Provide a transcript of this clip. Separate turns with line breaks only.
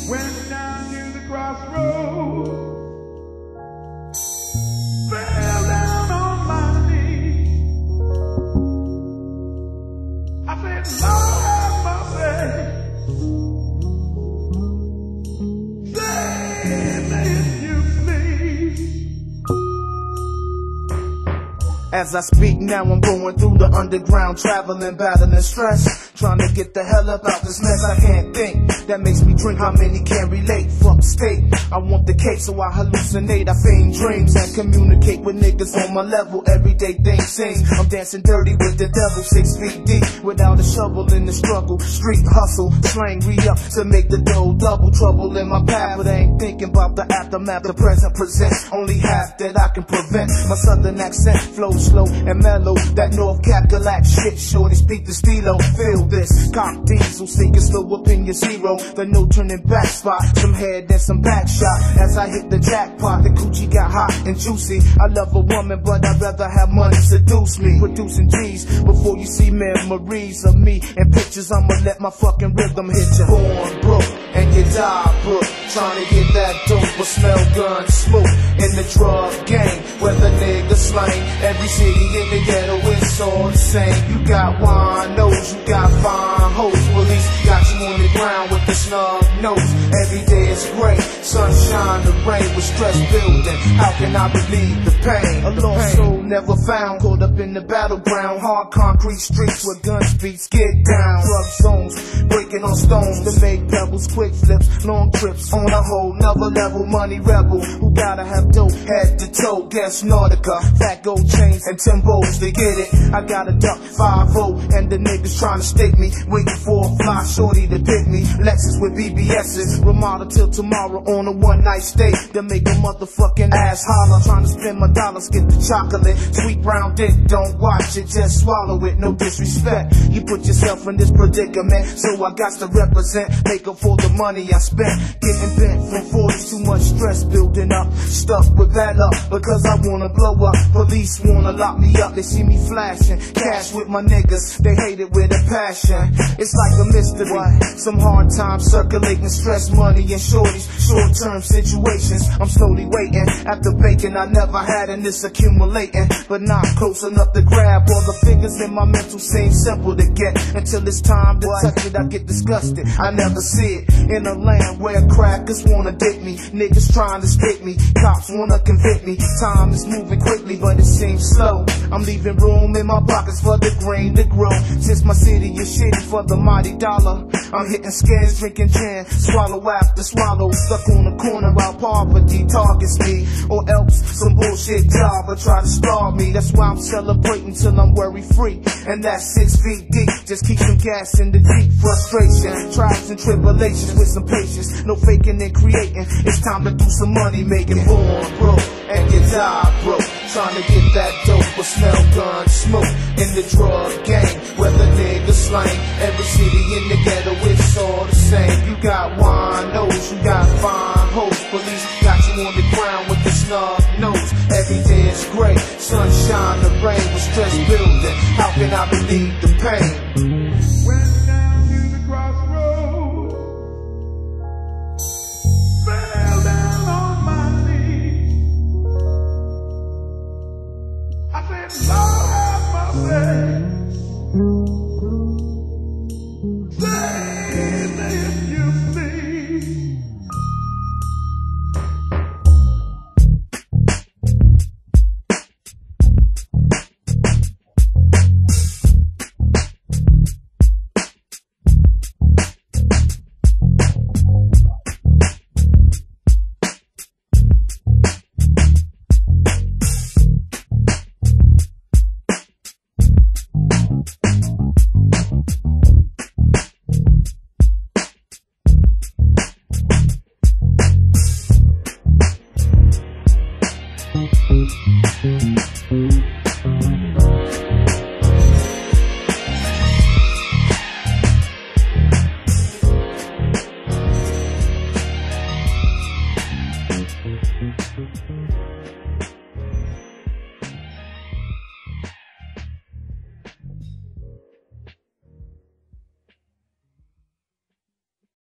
Went down to the crossroads, fell down on my knees. I said, Lord have mercy, save me if you please.
As I speak now, I'm going through the underground, traveling, battling stress, trying to get the hell up out this mess. I can't think, that makes me drink. How many can't relate? Fuck state, I want the cake, so I hallucinate. I feign dreams and communicate with niggas on my level. Everyday things sing, I'm dancing dirty with the devil, 6 feet deep, without a shovel in the struggle. Street hustle, slang re-up to make the dough double. Trouble in my path, but I ain't thinking about the aftermath. The present presents only half that I can prevent. My southern accent flows slow and mellow, that North Cackalack shit. Shorty speak the stilo, feel this. Cock diesel, sinking slow up in your zero. The no turning back spot, some head and some back shot. As I hit the jackpot, the coochie got hot and juicy. I love a woman, but I'd rather have money seduce me. Producing G's before you see memories of me and pictures. I'ma let my fucking rhythm hit you. Born broke and you die broke, trying to get that dope but smell gun smoke in the drug game. Whether nigga slang, every city in the ghetto, it's all the same. You got winos, you got fine hoes. Police got you on the ground with the snub nose. Every day is great, sunshine, the rain with stress building. How can I relieve the pain? A lost soul never found, caught up in the battleground. Hard concrete streets where gun beats get down. Drug zones, breaking on stones to make pebbles, quick flips, long trips on a whole nother level. Money rebel who gotta have dope head to toe. Guess Nautica, fat gold chains and Timbos to get it. I got a duck 5-0 and the niggas trying to stake me, waiting for a fly shorty to pick me. Lexus with BBS's, Ramada till tomorrow on a one-night stay to make a motherfucking ass holler. Trying to spend my dollars, get the chocolate, sweet brown dick, don't watch it, just swallow it, no disrespect. You put yourself in this predicament, so I got to represent, make up for the money I spent. Getting bent from 40s, too much stress building up, stuck with bad luck because I wanna blow up. Police wanna lock me up, they see me flashing cash with my niggas, they hate it with a passion. It's like a mystery, some hard times circulating, stress, money and shorties, short-term situations. I'm slowly waiting at the bacon I never had, and it's accumulating, but not close enough to grab. All the figures in my mental seem simple to get, until it's time to touch it I get disgusted. I never see it in a land where crackers wanna date me, niggas trying to stick me, cops wanna convict me. Time is moving quickly but it seems slow. I'm leaving room in my pockets for the grain to grow. Since my city is shitty for the mighty dollar, I'm hitting scans, drinking gin, swallow after swallow, stuck on the corner while poverty targets me, or else some bullshit job or try to starve me. That's why I'm celebrating till I'm worry free, and that's 6 feet deep. Just keep some gas in the Jeep. Frustration, trials and tribulations with some patience, no faking and creating. It's time to do some money making. Born broke and you die broke, trying to get that dope but smell gun smoke in the drug game. Whether niggas slang, every city in the ghetto, it's all the same. You got winos, you got fine hoes. Police got you on the ground with the snub nose. Every day is great, sunshine, the rain with stress building. How can I relieve the pain?